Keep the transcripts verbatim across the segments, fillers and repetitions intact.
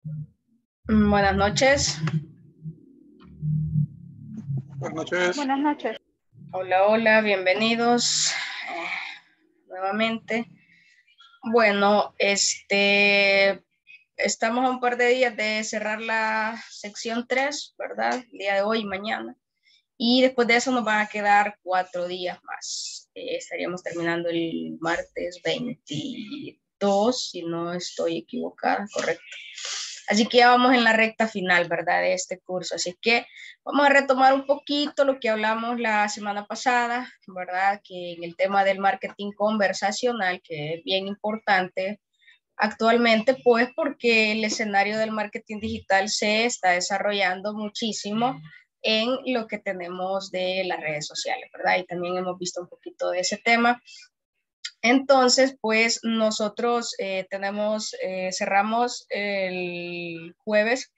Mm, Buenas noches. Buenas noches. Buenas noches. Hola, hola, bienvenidos eh, nuevamente. Bueno, este, estamos a un par de días de cerrar la sección tres, ¿verdad? El día de hoy y mañana. Y después de eso nos van a quedar cuatro días más. Eh, estaríamos terminando el martes veintidós, si no estoy equivocada, correcto. Así que ya vamos en la recta final, ¿verdad? De este curso. Así que vamos a retomar un poquito lo que hablamos la semana pasada, ¿verdad? Que en el tema del marketing conversacional, que es bien importante actualmente, pues porque el escenario del marketing digital se está desarrollando muchísimo en lo que tenemos de las redes sociales, ¿verdad? Y también hemos visto un poquito de ese tema. Entonces, pues nosotros eh, tenemos, eh, cerramos el jueves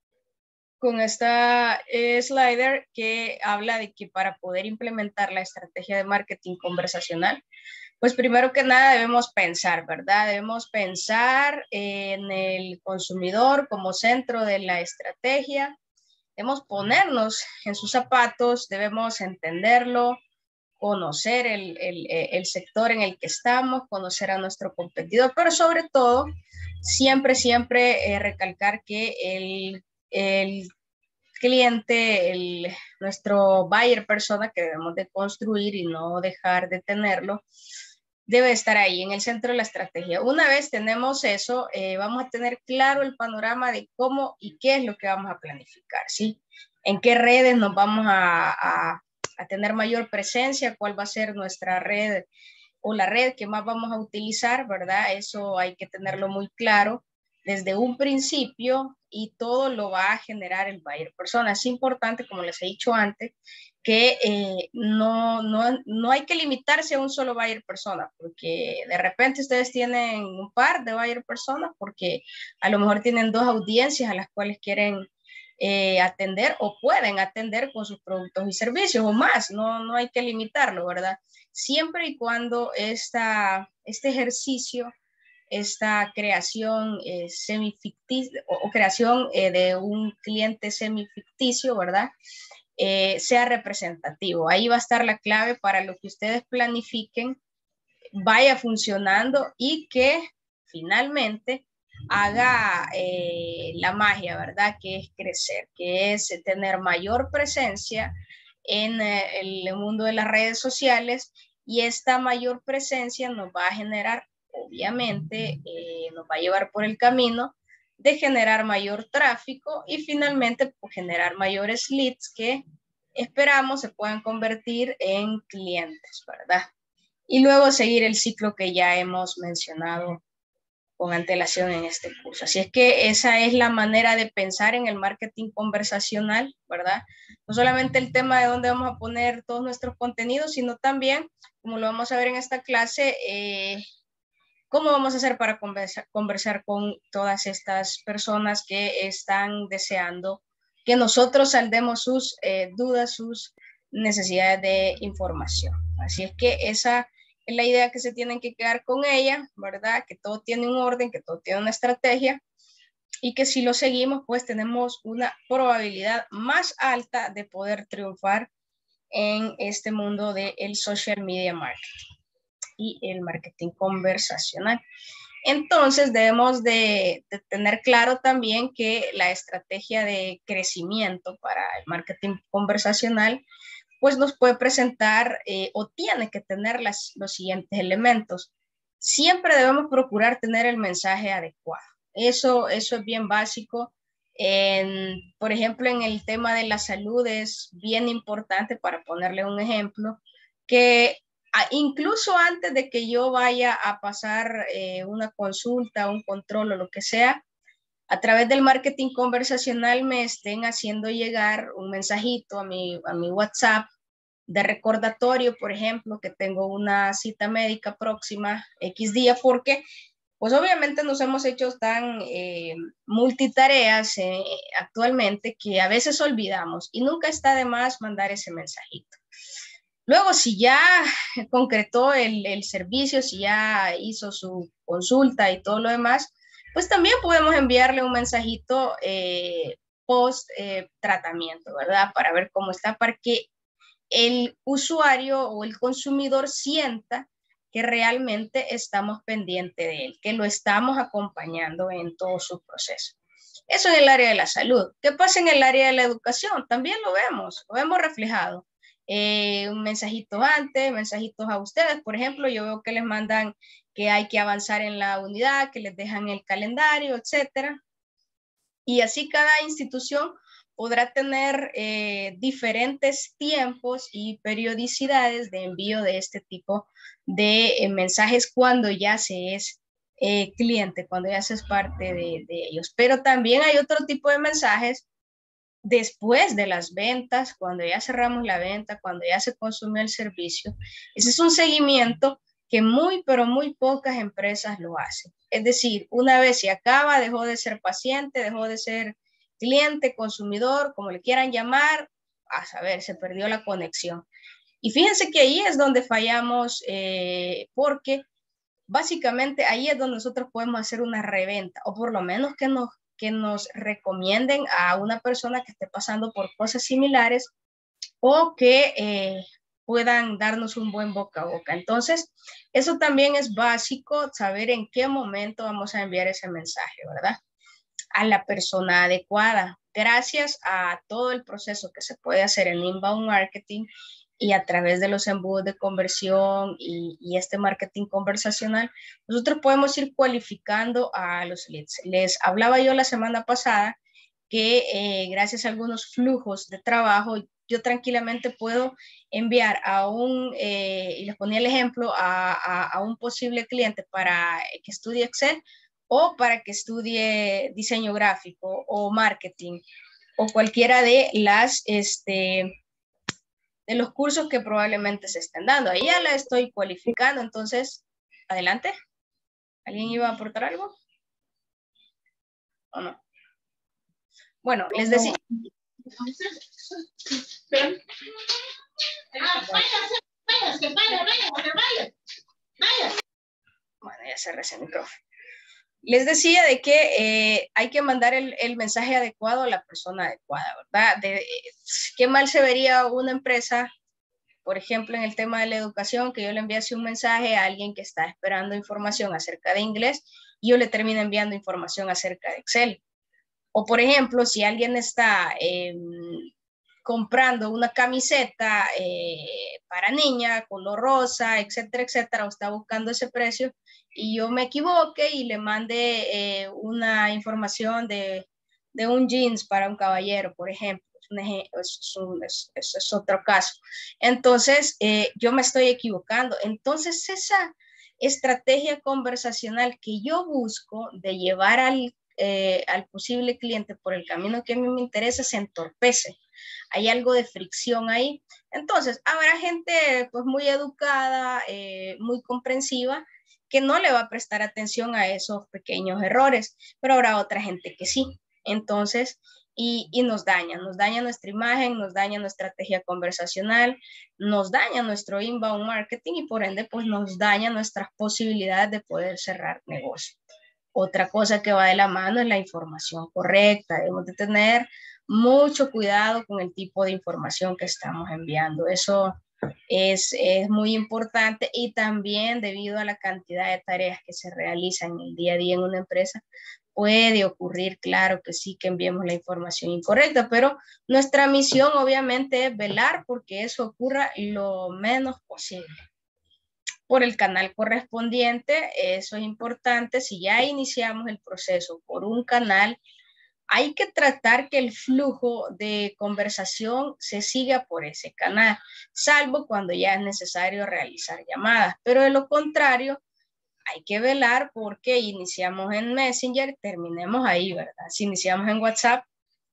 con esta eh, slider que habla de que para poder implementar la estrategia de marketing conversacional, pues primero que nada debemos pensar, ¿verdad? Debemos pensar en el consumidor como centro de la estrategia, debemos ponernos en sus zapatos, debemos entenderlo, conocer el, el, el sector en el que estamos, conocer a nuestro competidor, pero sobre todo, siempre, siempre eh, recalcar que el, el cliente, el, nuestro buyer persona que debemos de construir y no dejar de tenerlo, debe estar ahí en el centro de la estrategia. Una vez tenemos eso, eh, vamos a tener claro el panorama de cómo y qué es lo que vamos a planificar, ¿sí? En qué redes nos vamos a, a, a tener mayor presencia, cuál va a ser nuestra red o la red que más vamos a utilizar, ¿verdad? Eso hay que tenerlo muy claro desde un principio y todo lo va a generar el buyer persona. Es importante, como les he dicho antes, que eh, no, no, no hay que limitarse a un solo buyer persona, porque de repente ustedes tienen un par de buyer personas, porque a lo mejor tienen dos audiencias a las cuales quieren eh, atender o pueden atender con sus productos y servicios o más, no, no hay que limitarlo, ¿verdad? Siempre y cuando esta, este ejercicio, esta creación eh, semificticia o, o creación eh, de un cliente semificticio, ¿verdad? Eh, sea representativo. Ahí va a estar la clave para lo que ustedes planifiquen, vaya funcionando y que finalmente haga eh, la magia, ¿verdad? Que es crecer, que es tener mayor presencia en eh, el mundo de las redes sociales y esta mayor presencia nos va a generar, obviamente, eh, nos va a llevar por el camino de generar mayor tráfico y finalmente pues, generar mayores leads que esperamos se puedan convertir en clientes, ¿verdad? Y luego seguir el ciclo que ya hemos mencionado con antelación en este curso. Así es que esa es la manera de pensar en el marketing conversacional, ¿verdad? No solamente el tema de dónde vamos a poner todos nuestros contenidos, sino también, como lo vamos a ver en esta clase, eh, cómo vamos a hacer para conversar, conversar con todas estas personas que están deseando que nosotros saldemos sus eh, dudas, sus necesidades de información. Así es que esa es la idea que se tienen que quedar con ella, ¿verdad? Que todo tiene un orden, que todo tiene una estrategia y que si lo seguimos, pues tenemos una probabilidad más alta de poder triunfar en este mundo del social media marketing y el marketing conversacional. Entonces debemos de, de, tener claro también que la estrategia de crecimiento para el marketing conversacional pues nos puede presentar eh, o tiene que tener las, los siguientes elementos. Siempre debemos procurar tener el mensaje adecuado. Eso, eso es bien básico. En, por ejemplo, en el tema de la salud es bien importante, para ponerle un ejemplo, que incluso antes de que yo vaya a pasar eh, una consulta, un control o lo que sea, a través del marketing conversacional me estén haciendo llegar un mensajito a mi, a mi WhatsApp de recordatorio, por ejemplo, que tengo una cita médica próxima X día, porque pues obviamente nos hemos hecho tan eh, multitareas eh, actualmente que a veces olvidamos y nunca está de más mandar ese mensajito. Luego, si ya concretó el, el servicio, si ya hizo su consulta y todo lo demás, pues también podemos enviarle un mensajito eh, post eh, tratamiento, ¿verdad? Para ver cómo está, para que el usuario o el consumidor sienta que realmente estamos pendientes de él, que lo estamos acompañando en todo su proceso. Eso en el área de la salud. ¿Qué pasa en el área de la educación? También lo vemos, lo vemos reflejado. Eh, un mensajito antes, mensajitos a ustedes. Por ejemplo, yo veo que les mandan que hay que avanzar en la unidad, que les dejan el calendario, etcétera. Y así cada institución podrá tener eh, diferentes tiempos y periodicidades de envío de este tipo de eh, mensajes cuando ya se es eh, cliente, cuando ya se es parte de, de ellos. Pero también hay otro tipo de mensajes después de las ventas, cuando ya cerramos la venta, cuando ya se consumió el servicio. Ese es un seguimiento que muy, pero muy pocas empresas lo hacen. Es decir, una vez se acaba, dejó de ser paciente, dejó de ser cliente, consumidor, como le quieran llamar, a saber, se perdió la conexión. Y fíjense que ahí es donde fallamos, eh, porque básicamente ahí es donde nosotros podemos hacer una reventa, o por lo menos que nos, que nos recomienden a una persona que esté pasando por cosas similares, o que eh, puedan darnos un buen boca a boca. Entonces, eso también es básico, saber en qué momento vamos a enviar ese mensaje, ¿verdad? A la persona adecuada. Gracias a todo el proceso que se puede hacer en inbound marketing y a través de los embudos de conversión y, y este marketing conversacional, nosotros podemos ir cualificando a los leads. Les hablaba yo la semana pasada que eh, gracias a algunos flujos de trabajo, yo tranquilamente puedo enviar a un, eh, y les ponía el ejemplo, a, a, a un posible cliente para que estudie Excel o para que estudie diseño gráfico o marketing o cualquiera de las, este, de los cursos que probablemente se estén dando. Ahí ya la estoy cualificando, entonces, adelante. ¿Alguien iba a aportar algo? ¿O no? Bueno, les decía... Bueno, ya cerré ese micrófono. Les decía de que eh, hay que mandar el, el mensaje adecuado a la persona adecuada, ¿verdad? De, eh, qué mal se vería una empresa, por ejemplo, en el tema de la educación, que yo le enviase un mensaje a alguien que está esperando información acerca de inglés y yo le termino enviando información acerca de Excel. O, por ejemplo, si alguien está eh, comprando una camiseta eh, para niña, color rosa, etcétera, etcétera, o está buscando ese precio y yo me equivoque y le mande eh, una información de, de un jeans para un caballero, por ejemplo. Es, un, es, es, es otro caso. Entonces, eh, yo me estoy equivocando. Entonces, esa estrategia conversacional que yo busco de llevar al, eh, al posible cliente por el camino que a mí me interesa se entorpece. Hay algo de fricción ahí. Entonces, habrá gente pues muy educada, eh, muy comprensiva, que no le va a prestar atención a esos pequeños errores, pero habrá otra gente que sí. Entonces, y, y nos daña, nos daña nuestra imagen, nos daña nuestra estrategia conversacional, nos daña nuestro inbound marketing y por ende, pues nos daña nuestras posibilidades de poder cerrar negocio. Otra cosa que va de la mano es la información correcta. Debemos de tener mucho cuidado con el tipo de información que estamos enviando. Eso es, es muy importante y también debido a la cantidad de tareas que se realizan en el día a día en una empresa, puede ocurrir, claro que sí, que enviemos la información incorrecta, pero nuestra misión obviamente es velar porque eso ocurra lo menos posible. Por el canal correspondiente, eso es importante. Si ya iniciamos el proceso por un canal, hay que tratar que el flujo de conversación se siga por ese canal, salvo cuando ya es necesario realizar llamadas. Pero de lo contrario, hay que velar porque iniciamos en Messenger, terminemos ahí, ¿verdad? Si iniciamos en WhatsApp,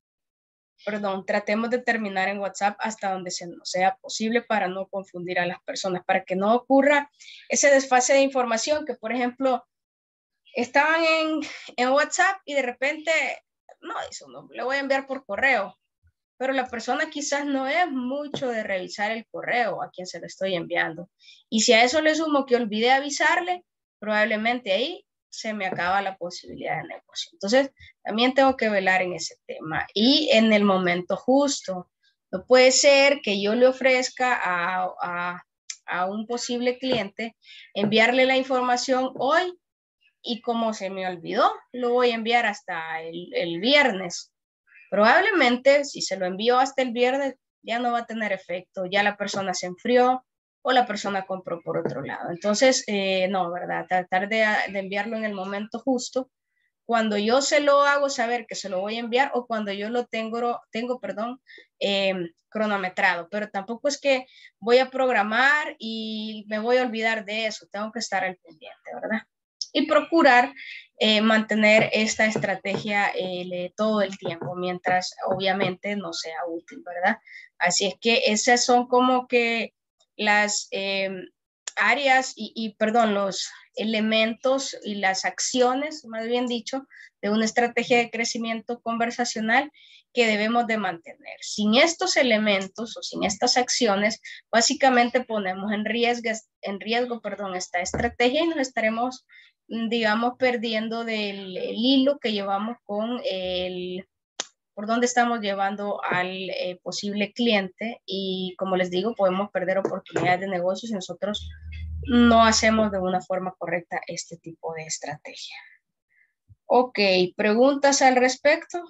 perdón, tratemos de terminar en WhatsApp hasta donde se nos sea posible para no confundir a las personas, para que no ocurra ese desfase de información que, por ejemplo, estaban en, en WhatsApp y de repente, no, eso no, le voy a enviar por correo, pero la persona quizás no es mucho de revisar el correo a quien se lo estoy enviando. Y si a eso le sumo que olvidé avisarle, probablemente ahí se me acaba la posibilidad de negocio. Entonces, también tengo que velar en ese tema y en el momento justo. No puede ser que yo le ofrezca a, a, a un posible cliente enviarle la información hoy y como se me olvidó, lo voy a enviar hasta el, el viernes. Probablemente si se lo envío hasta el viernes ya no va a tener efecto, ya la persona se enfrió o la persona compró por otro lado. Entonces, eh, no, ¿verdad? Tratar de, de enviarlo en el momento justo. Cuando yo se lo hago saber que se lo voy a enviar o cuando yo lo tengo, tengo perdón, eh, cronometrado, pero tampoco es que voy a programar y me voy a olvidar de eso, tengo que estar al pendiente, ¿verdad? Y procurar eh, mantener esta estrategia eh, todo el tiempo, mientras obviamente no sea útil, ¿verdad? Así es que esas son como que las eh, áreas y, y, perdón, los elementos y las acciones, más bien dicho, de una estrategia de crecimiento conversacional que debemos de mantener. Sin estos elementos o sin estas acciones, básicamente ponemos en riesgo, en riesgo perdón, esta estrategia y nos estaremos, digamos, perdiendo del el hilo que llevamos con el, por dónde estamos llevando al eh, posible cliente y, como les digo, podemos perder oportunidades de negocio si nosotros no hacemos de una forma correcta este tipo de estrategia. Ok, ¿preguntas al respecto?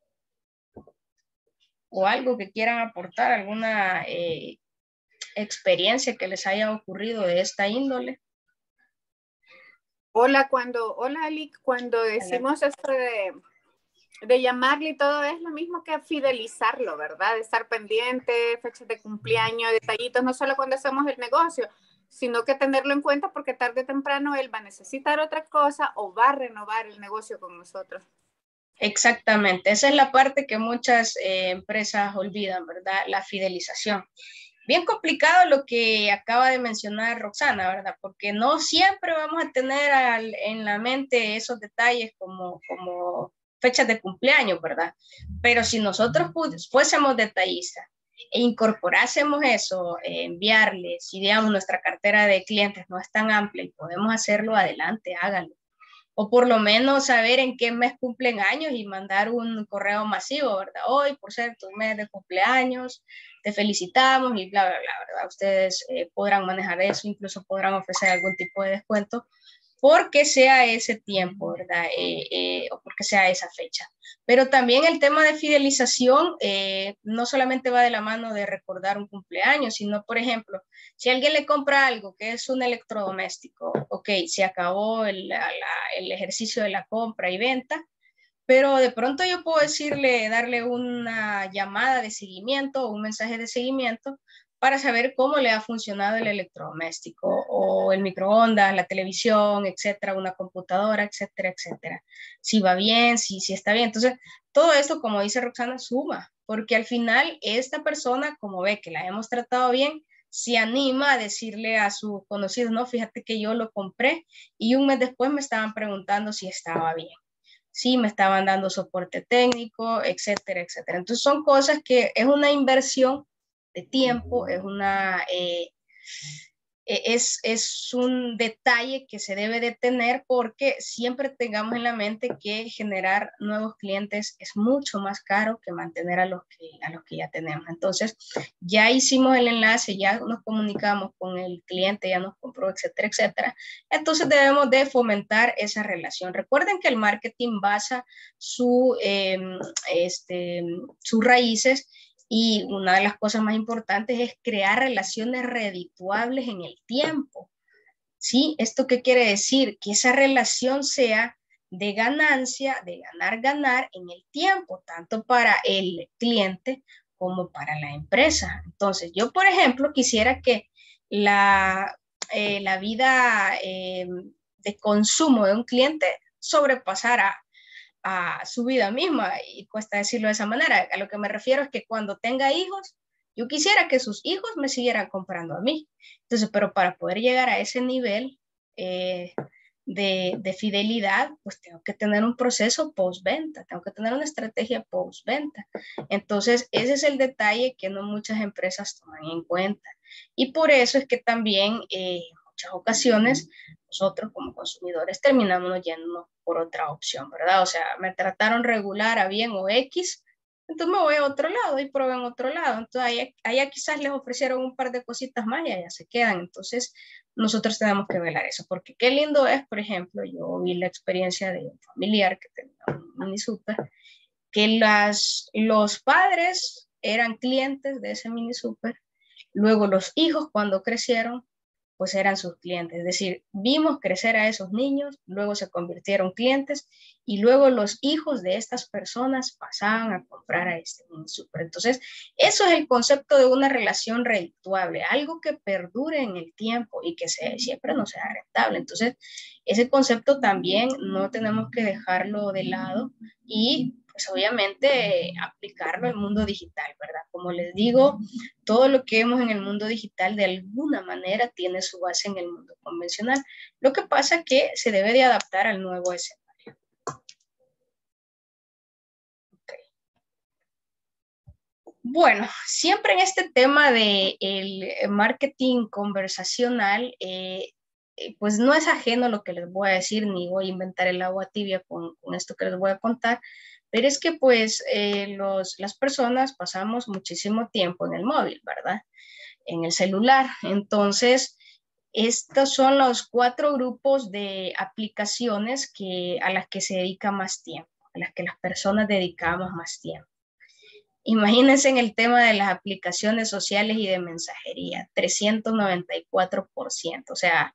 ¿O algo que quieran aportar? ¿Alguna eh, experiencia que les haya ocurrido de esta índole? Hola, cuando, hola Ali, cuando decimos hola. Esto de, de llamarle y todo, es lo mismo que fidelizarlo, ¿verdad? De estar pendiente, fechas de cumpleaños, detallitos, no solo cuando hacemos el negocio, sino que tenerlo en cuenta porque tarde o temprano él va a necesitar otra cosa o va a renovar el negocio con nosotros. Exactamente, esa es la parte que muchas eh, empresas olvidan, ¿verdad? La fidelización. Bien complicado lo que acaba de mencionar Roxana, ¿verdad? Porque no siempre vamos a tener al, en la mente esos detalles como, como fechas de cumpleaños, ¿verdad? Pero si nosotros fuésemos detallistas e incorporásemos eso, eh, enviarles, si digamos nuestra cartera de clientes no es tan amplia y podemos hacerlo, adelante, háganlo. O por lo menos saber en qué mes cumplen años y mandar un correo masivo, ¿verdad? Hoy, por ser tu mes de cumpleaños, te felicitamos y bla, bla, bla, ¿verdad? Ustedes eh, podrán manejar eso, incluso podrán ofrecer algún tipo de descuento porque sea ese tiempo, ¿verdad? Eh, eh, o porque sea esa fecha. Pero también el tema de fidelización eh, no solamente va de la mano de recordar un cumpleaños, sino, por ejemplo, si alguien le compra algo que es un electrodoméstico, ok, se acabó el, la, el ejercicio de la compra y venta, pero de pronto yo puedo decirle, darle una llamada de seguimiento o un mensaje de seguimiento para saber cómo le ha funcionado el electrodoméstico o el microondas, la televisión, etcétera, una computadora, etcétera, etcétera. Si va bien, si, si está bien. Entonces, todo esto, como dice Roxana, suma, porque al final esta persona, como ve que la hemos tratado bien, se anima a decirle a sus conocidos, no, fíjate que yo lo compré y un mes después me estaban preguntando si estaba bien. Sí, me estaban dando soporte técnico, etcétera, etcétera. Entonces son cosas que es una inversión de tiempo, es una, eh, es, es un detalle que se debe de tener porque siempre tengamos en la mente que generar nuevos clientes es mucho más caro que mantener a los que, a los que ya tenemos. Entonces, ya hicimos el enlace, ya nos comunicamos con el cliente, ya nos compró, etcétera, etcétera. Entonces, debemos de fomentar esa relación. Recuerden que el marketing basa su, eh, este, sus raíces y una de las cosas más importantes es crear relaciones redituables en el tiempo. ¿Sí? ¿Esto qué quiere decir? Que esa relación sea de ganancia, de ganar, ganar en el tiempo, tanto para el cliente como para la empresa. Entonces, yo, por ejemplo, quisiera que la, eh, la vida eh, de consumo de un cliente sobrepasara a su vida misma, y cuesta decirlo de esa manera. A lo que me refiero es que cuando tenga hijos, yo quisiera que sus hijos me siguieran comprando a mí. Entonces, pero para poder llegar a ese nivel eh, de, de fidelidad, pues tengo que tener un proceso postventa, tengo que tener una estrategia postventa. Entonces, ese es el detalle que no muchas empresas toman en cuenta. Y por eso es que también eh, muchas ocasiones nosotros como consumidores terminamos yéndonos por otra opción, ¿verdad? O sea, me trataron regular a bien o X, entonces me voy a otro lado y pruebo en otro lado. Entonces allá, allá quizás les ofrecieron un par de cositas más y allá se quedan. Entonces nosotros tenemos que velar eso, porque qué lindo es, por ejemplo, yo vi la experiencia de un familiar que tenía un mini super, que las, los padres eran clientes de ese mini super, luego los hijos cuando crecieron, pues eran sus clientes. Es decir, vimos crecer a esos niños, luego se convirtieron clientes y luego los hijos de estas personas pasaban a comprar a este mini super. Entonces, eso es el concepto de una relación redituable, algo que perdure en el tiempo y que se, siempre no sea rentable. Entonces, ese concepto también no tenemos que dejarlo de lado y pues obviamente aplicarlo al mundo digital, ¿verdad? Como les digo, todo lo que vemos en el mundo digital de alguna manera tiene su base en el mundo convencional. Lo que pasa es que se debe de adaptar al nuevo escenario. Okay. Bueno, siempre en este tema de el marketing conversacional, eh, pues no es ajeno lo que les voy a decir, ni voy a inventar el agua tibia con, con esto que les voy a contar, pero es que pues eh, los, las personas pasamos muchísimo tiempo en el móvil, ¿verdad? En el celular. Entonces, estos son los cuatro grupos de aplicaciones que, a las que se dedica más tiempo, a las que las personas dedicamos más tiempo. Imagínense en el tema de las aplicaciones sociales y de mensajería, trescientos noventa y cuatro por ciento, o sea,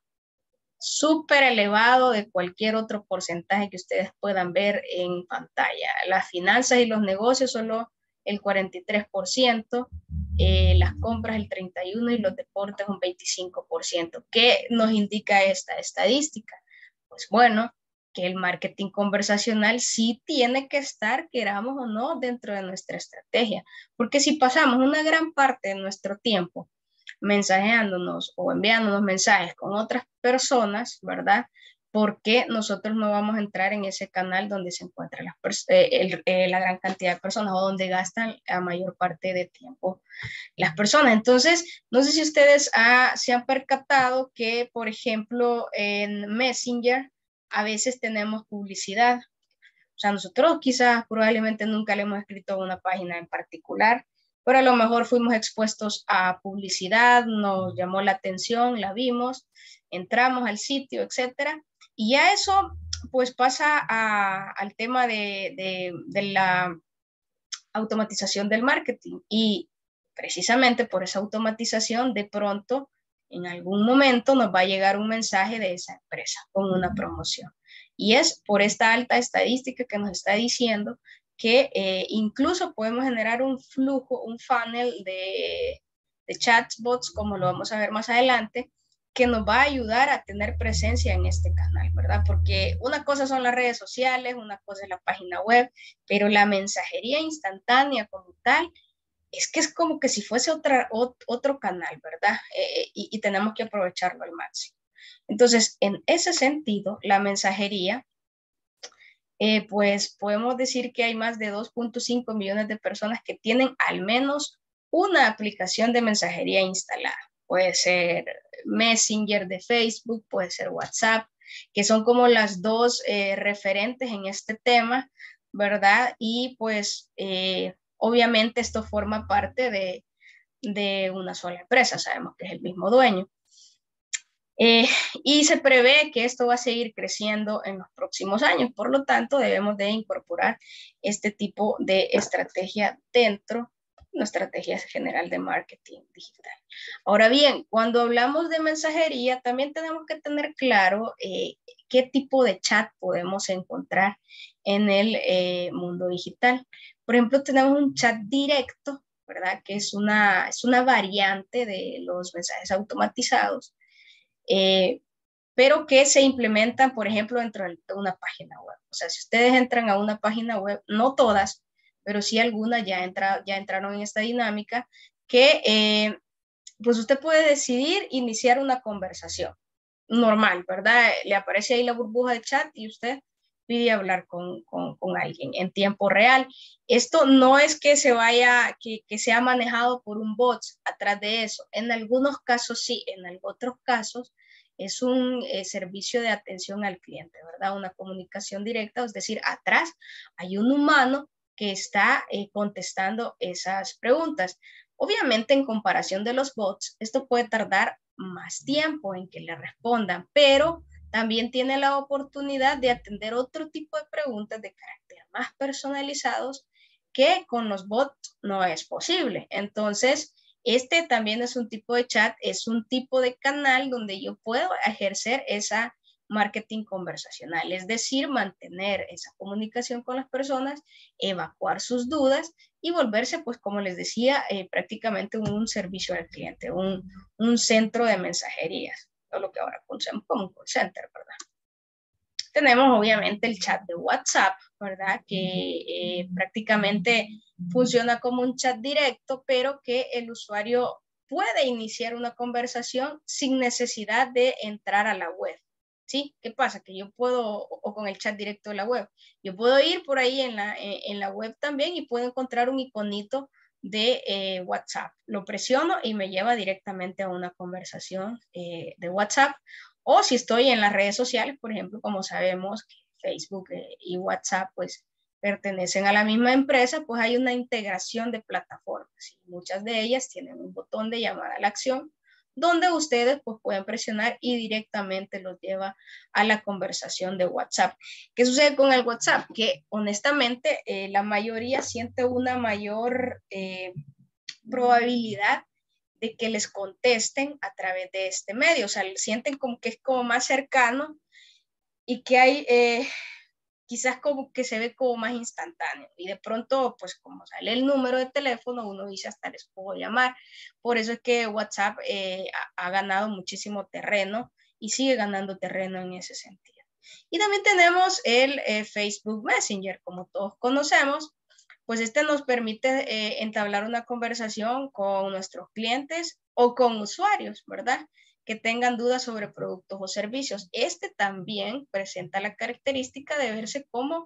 súper elevado de cualquier otro porcentaje que ustedes puedan ver en pantalla. Las finanzas y los negocios solo el cuarenta y tres por ciento, eh, las compras el treinta y uno por ciento y los deportes un veinticinco por ciento. ¿Qué nos indica esta estadística? Pues bueno, que el marketing conversacional sí tiene que estar, queramos o no, dentro de nuestra estrategia, porque si pasamos una gran parte de nuestro tiempo mensajeándonos o enviándonos mensajes con otras personas, ¿verdad? Porque nosotros no vamos a entrar en ese canal donde se encuentra la, eh, el, eh, la gran cantidad de personas o donde gastan la mayor parte de tiempo las personas. Entonces, no sé si ustedes ha, se han percatado que, por ejemplo, en Messenger a veces tenemos publicidad. O sea, nosotros quizás probablemente nunca le hemos escrito a una página en particular, pero a lo mejor fuimos expuestos a publicidad, nos llamó la atención, la vimos, entramos al sitio, etcétera. Y ya eso pues pasa a, al tema de, de, de la automatización del marketing. Y precisamente por esa automatización, de pronto, en algún momento nos va a llegar un mensaje de esa empresa con una promoción. Y es por esta alta estadística que nos está diciendo que eh, incluso podemos generar un flujo, un funnel de, de chatbots, como lo vamos a ver más adelante, que nos va a ayudar a tener presencia en este canal, ¿verdad? Porque una cosa son las redes sociales, una cosa es la página web, pero la mensajería instantánea como tal, es que es como que si fuese otra, otro canal, ¿verdad? Eh, y, y tenemos que aprovecharlo al máximo. Entonces, en ese sentido, la mensajería, eh, pues podemos decir que hay más de dos punto cinco millones de personas que tienen al menos una aplicación de mensajería instalada. Puede ser Messenger de Facebook, puede ser WhatsApp, que son como las dos eh, referentes en este tema, ¿verdad? Y pues eh, obviamente esto forma parte de, de una sola empresa, sabemos que es el mismo dueño. Eh, y se prevé que esto va a seguir creciendo en los próximos años, por lo tanto debemos de incorporar este tipo de estrategia dentro de una estrategia general de marketing digital. Ahora bien, cuando hablamos de mensajería, también tenemos que tener claro eh, qué tipo de chat podemos encontrar en el eh, mundo digital. Por ejemplo, tenemos un chat directo, ¿verdad? Que es una, es una variante de los mensajes automatizados, Eh, pero que se implementan, por ejemplo, dentro de una página web. O sea, si ustedes entran a una página web, no todas, pero sí algunas ya, entra, ya entraron en esta dinámica, que eh, pues usted puede decidir iniciar una conversación normal, ¿verdad? Le aparece ahí la burbuja de chat y usted pide hablar con, con, con alguien en tiempo real. Esto no es que se vaya, que, que sea manejado por un bot atrás de eso. En algunos casos sí, en otros casos es un eh, servicio de atención al cliente, ¿verdad? Una comunicación directa, es decir, atrás hay un humano que está eh, contestando esas preguntas. Obviamente, en comparación de los bots, esto puede tardar más tiempo en que le respondan, pero también tiene la oportunidad de atender otro tipo de preguntas de carácter más personalizados que con los bots no es posible. Entonces, este también es un tipo de chat, es un tipo de canal donde yo puedo ejercer esa marketing conversacional, es decir, mantener esa comunicación con las personas, evacuar sus dudas y volverse, pues como les decía, eh, prácticamente un servicio al cliente, un, un centro de mensajerías, o lo que ahora conocemos como un call center, ¿verdad? Tenemos obviamente el chat de WhatsApp, ¿verdad? Que eh, prácticamente funciona como un chat directo, pero que el usuario puede iniciar una conversación sin necesidad de entrar a la web. ¿Sí? ¿Qué pasa? Que yo puedo, o con el chat directo de la web, yo puedo ir por ahí en la, en la web también y puedo encontrar un iconito de eh, WhatsApp. Lo presiono y me lleva directamente a una conversación eh, de WhatsApp. O si estoy en las redes sociales, por ejemplo, como sabemos que Facebook eh, y WhatsApp pues pertenecen a la misma empresa, pues hay una integración de plataformas y muchas de ellas tienen un botón de llamada a la acción donde ustedes pues pueden presionar y directamente los lleva a la conversación de WhatsApp. ¿Qué sucede con el WhatsApp? Que honestamente eh, la mayoría siente una mayor eh, probabilidad de que les contesten a través de este medio, o sea, sienten como que es como más cercano y que hay eh, quizás como que se ve como más instantáneo y de pronto pues como sale el número de teléfono uno dice hasta les puedo llamar, por eso es que WhatsApp eh, ha, ha ganado muchísimo terreno y sigue ganando terreno en ese sentido. Y también tenemos el eh, Facebook Messenger, como todos conocemos, pues este nos permite eh, entablar una conversación con nuestros clientes o con usuarios, ¿verdad? Que tengan dudas sobre productos o servicios. Este también presenta la característica de verse como,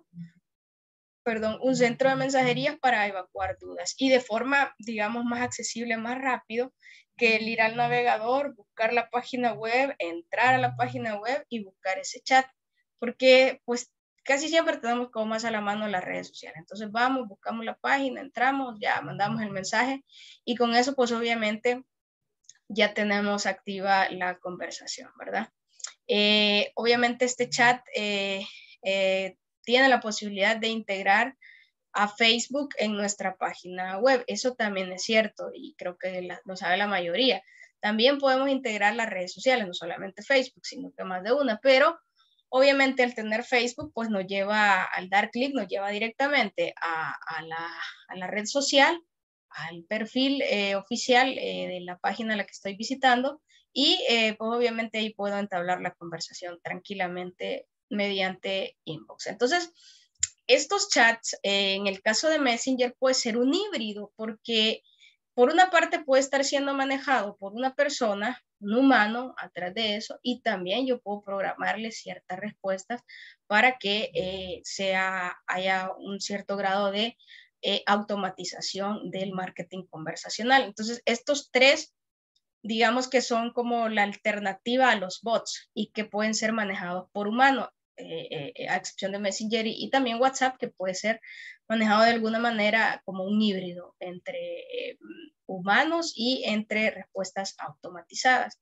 perdón, un centro de mensajerías para evacuar dudas y de forma, digamos, más accesible, más rápido que el ir al navegador, buscar la página web, entrar a la página web y buscar ese chat, porque pues casi siempre tenemos como más a la mano las redes sociales. Entonces vamos, buscamos la página, entramos, ya mandamos el mensaje y con eso pues obviamente ya tenemos activa la conversación, ¿verdad? Eh, obviamente este chat eh, eh, tiene la posibilidad de integrar a Facebook en nuestra página web. Eso también es cierto y creo que la, lo sabe la mayoría. También podemos integrar las redes sociales, no solamente Facebook, sino que más de una, pero obviamente al tener Facebook, pues nos lleva, al dar clic, nos lleva directamente a, a, la, a la red social, al perfil eh, oficial eh, de la página a la que estoy visitando y eh, pues obviamente ahí puedo entablar la conversación tranquilamente mediante inbox. Entonces, estos chats, eh, en el caso de Messenger, puede ser un híbrido porque por una parte puede estar siendo manejado por una persona, un humano, atrás de eso, y también yo puedo programarle ciertas respuestas para que eh, sea, haya un cierto grado de eh, automatización del marketing conversación. Entonces, estos tres, digamos que son como la alternativa a los bots y que pueden ser manejados por humanos, eh, eh, a excepción de Messenger y, y también WhatsApp, que puede ser manejado de alguna manera como un híbrido entre eh, humanos y entre respuestas automatizadas.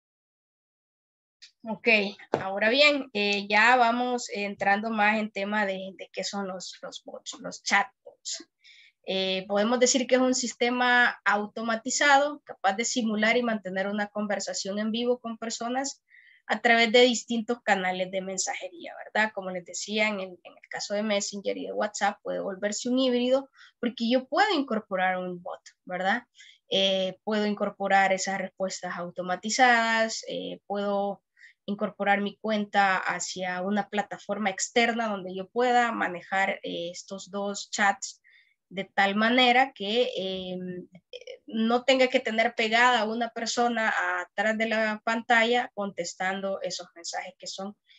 Ok, ahora bien, eh, ya vamos entrando más en tema de, de qué son los, los bots, los chatbots. Eh, podemos decir que es un sistema automatizado capaz de simular y mantener una conversación en vivo con personas a través de distintos canales de mensajería, ¿verdad? Como les decía, en el, en el caso de Messenger y de WhatsApp puede volverse un híbrido porque yo puedo incorporar un bot, ¿verdad? Eh, puedo incorporar esas respuestas automatizadas, eh, puedo incorporar mi cuenta hacia una plataforma externa donde yo pueda manejar eh, estos dos chats de tal manera que eh, no tenga que tener pegada a una persona atrás de la pantalla contestando esos mensajes que son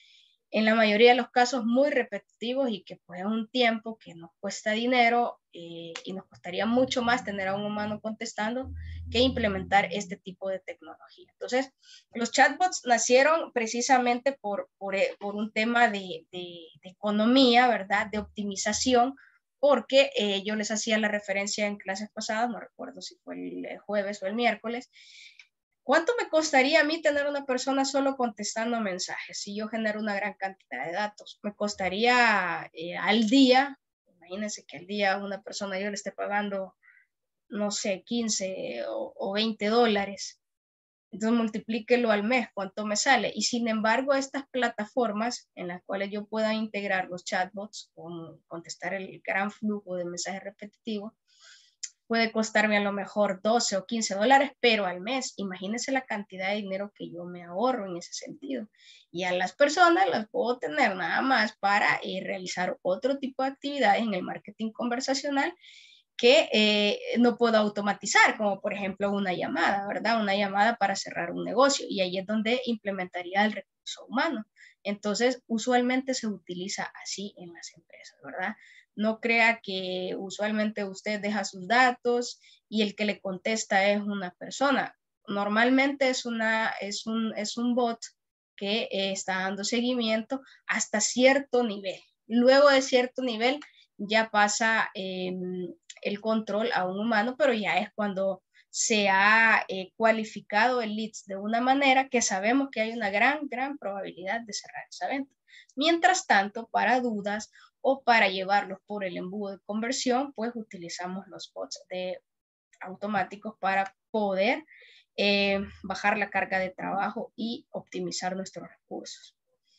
en la mayoría de los casos muy repetitivos y que pues es un tiempo que nos cuesta dinero eh, y nos costaría mucho más tener a un humano contestando que implementar este tipo de tecnología. Entonces, los chatbots nacieron precisamente por, por, por un tema de, de, de economía, ¿verdad? De optimización, porque eh, yo les hacía la referencia en clases pasadas, no recuerdo si fue el jueves o el miércoles. ¿Cuánto me costaría a mí tener una persona solo contestando mensajes si yo genero una gran cantidad de datos? Me costaría eh, al día, imagínense que al día una persona yo le esté pagando, no sé, quince o, o veinte dólares. Entonces multiplíquelo al mes, ¿cuánto me sale? Y sin embargo, estas plataformas en las cuales yo pueda integrar los chatbots, con contestar el gran flujo de mensajes repetitivos, puede costarme a lo mejor doce o quince dólares, pero al mes. Imagínense la cantidad de dinero que yo me ahorro en ese sentido. Y a las personas las puedo tener nada más para eh, realizar otro tipo de actividades en el marketing conversacional que eh, no puedo automatizar, como por ejemplo una llamada, ¿verdad? Una llamada para cerrar un negocio. Y ahí es donde implementaría el recurso humano. Entonces, usualmente se utiliza así en las empresas, ¿verdad? No crea que usualmente usted deja sus datos y el que le contesta es una persona. Normalmente es, una, es, un, es un bot que eh, está dando seguimiento hasta cierto nivel. Luego de cierto nivel ya pasa eh, el control a un humano, pero ya es cuando se ha eh, cualificado el leads de una manera que sabemos que hay una gran, gran probabilidad de cerrar esa venta. Mientras tanto, para dudas o para llevarlos por el embudo de conversión, pues utilizamos los bots de automáticos para poder eh, bajar la carga de trabajo y optimizar nuestros recursos.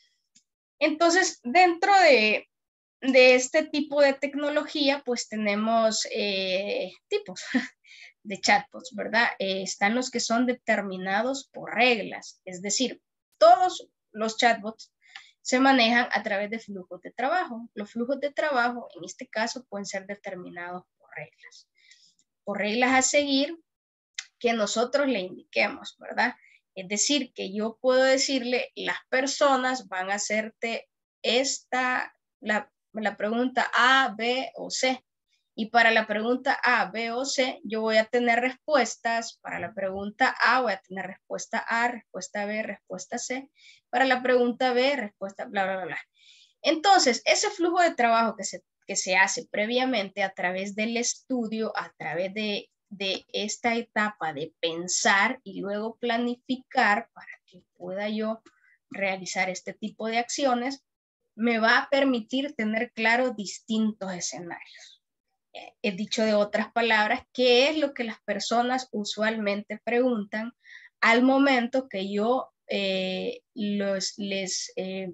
Entonces, dentro de, de este tipo de tecnología, pues tenemos eh, tipos de chatbots, ¿verdad? Eh, están los que son determinados por reglas, es decir, todos los chatbots se manejan a través de flujos de trabajo. Los flujos de trabajo, en este caso, pueden ser determinados por reglas. Por reglas a seguir que nosotros le indiquemos, ¿verdad? Es decir, que yo puedo decirle, las personas van a hacerte esta, la, la pregunta A, B o C. Y para la pregunta A, B o C, yo voy a tener respuestas. Para la pregunta A voy a tener respuesta A, respuesta B, respuesta C. Para la pregunta B, respuesta bla, bla, bla, bla. Entonces, ese flujo de trabajo que se, que se hace previamente a través del estudio, a través de, de esta etapa de pensar y luego planificar para que pueda yo realizar este tipo de acciones, me va a permitir tener claro distintos escenarios. He dicho de otras palabras, ¿qué es lo que las personas usualmente preguntan al momento que yo eh, los, les eh,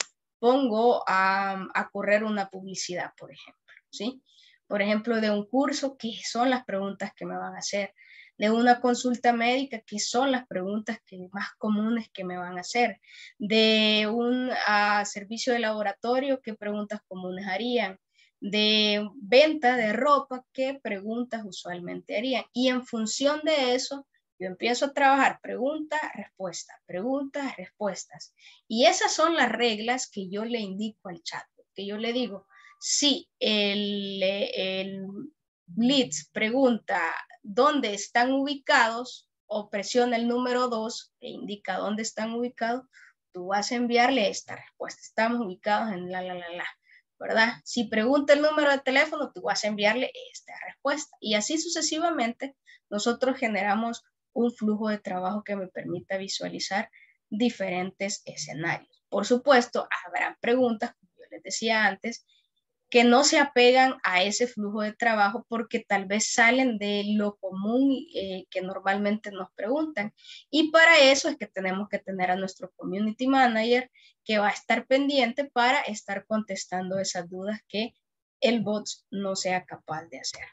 pongo a, a correr una publicidad, por ejemplo, ¿sí? Por ejemplo, de un curso, ¿qué son las preguntas que me van a hacer? De una consulta médica, ¿qué son las preguntas que, más comunes que me van a hacer? De un uh, servicio de laboratorio, ¿qué preguntas comunes harían? De venta de ropa, ¿qué preguntas usualmente harían? Y en función de eso, yo empiezo a trabajar pregunta, respuesta, preguntas, respuestas. Y esas son las reglas que yo le indico al chat, que yo le digo, si el, el Blitz pregunta dónde están ubicados o presiona el número dos que indica dónde están ubicados, tú vas a enviarle esta respuesta. Estamos ubicados en la, la, la, la. ¿Verdad? Si pregunta el número de teléfono, tú vas a enviarle esta respuesta. Y así sucesivamente, nosotros generamos un flujo de trabajo que me permita visualizar diferentes escenarios. Por supuesto, habrá preguntas, como yo les decía antes, que no se apegan a ese flujo de trabajo porque tal vez salen de lo común eh, que normalmente nos preguntan. Y para eso es que tenemos que tener a nuestro community manager que va a estar pendiente para estar contestando esas dudas que el bot no sea capaz de hacer.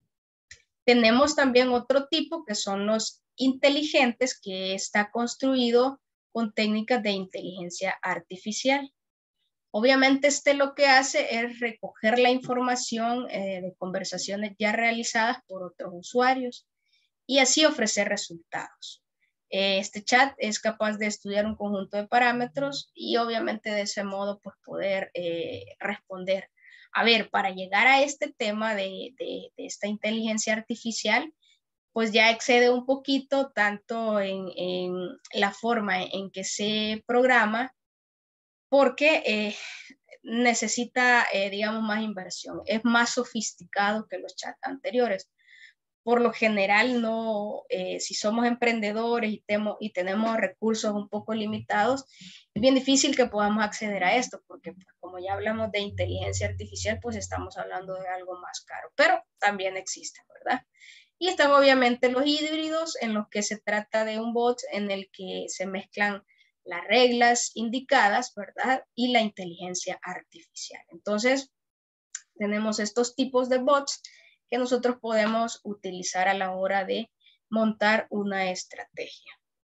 Tenemos también otro tipo que son los inteligentes, que está construido con técnicas de inteligencia artificial. Obviamente este lo que hace es recoger la información eh, de conversaciones ya realizadas por otros usuarios y así ofrecer resultados. Este chat es capaz de estudiar un conjunto de parámetros y obviamente de ese modo pues poder eh, responder. A ver, para llegar a este tema de, de, de esta inteligencia artificial, pues ya excede un poquito tanto en, en la forma en que se programa, porque eh, necesita, eh, digamos, más inversión. Es más sofisticado que los chats anteriores. Por lo general, no, eh, si somos emprendedores y, temo, y tenemos recursos un poco limitados, es bien difícil que podamos acceder a esto, porque pues, como ya hablamos de inteligencia artificial, pues estamos hablando de algo más caro, pero también existe, ¿verdad? Y están obviamente los híbridos, en los que se trata de un bot en el que se mezclan las reglas indicadas, ¿verdad? Y la inteligencia artificial. Entonces, tenemos estos tipos de bots que nosotros podemos utilizar a la hora de montar una estrategia.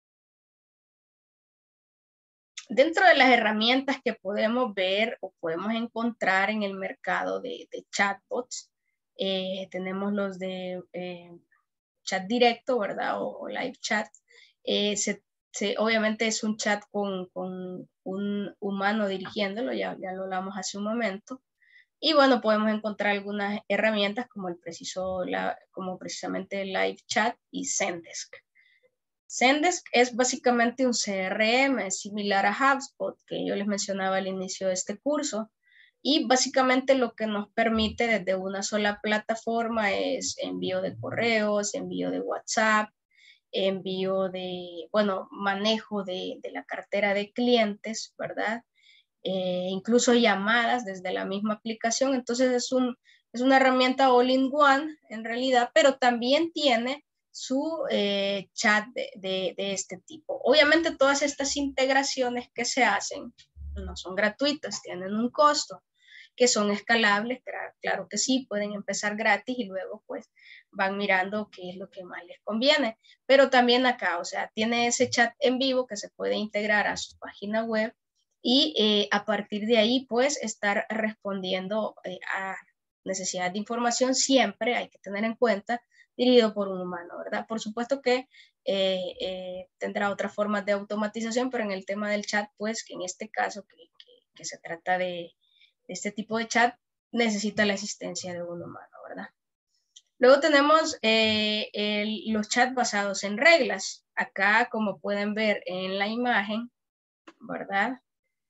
Dentro de las herramientas que podemos ver o podemos encontrar en el mercado de, de chatbots, eh, tenemos los de eh, chat directo, ¿verdad? O, o live chat. Eh, se, se, obviamente es un chat con, con un humano dirigiéndolo, ya, ya lo hablamos hace un momento. Y bueno, podemos encontrar algunas herramientas como el preciso, la, como precisamente Live Chat y Zendesk. Zendesk es básicamente un C R M similar a HubSpot, que yo les mencionaba al inicio de este curso. Y básicamente lo que nos permite desde una sola plataforma es envío de correos, envío de WhatsApp, envío de, bueno, manejo de, de la cartera de clientes, ¿verdad? Eh, incluso llamadas desde la misma aplicación. Entonces es, un, es una herramienta all-in-one en realidad, pero también tiene su eh, chat de, de, de este tipo. Obviamente todas estas integraciones que se hacen no son gratuitas, tienen un costo, que son escalables, claro, claro que sí, pueden empezar gratis y luego pues van mirando qué es lo que más les conviene. Pero también acá, o sea, tiene ese chat en vivo que se puede integrar a su página web y eh, a partir de ahí pues estar respondiendo eh, a necesidad de información. Siempre hay que tener en cuenta dirigido por un humano, ¿verdad? Por supuesto que eh, eh, tendrá otras formas de automatización, pero en el tema del chat, pues que en este caso que, que, que se trata de, de este tipo de chat, necesita la asistencia de un humano, ¿verdad? Luego tenemos eh, el, los chats basados en reglas. Acá, como pueden ver en la imagen, ¿verdad?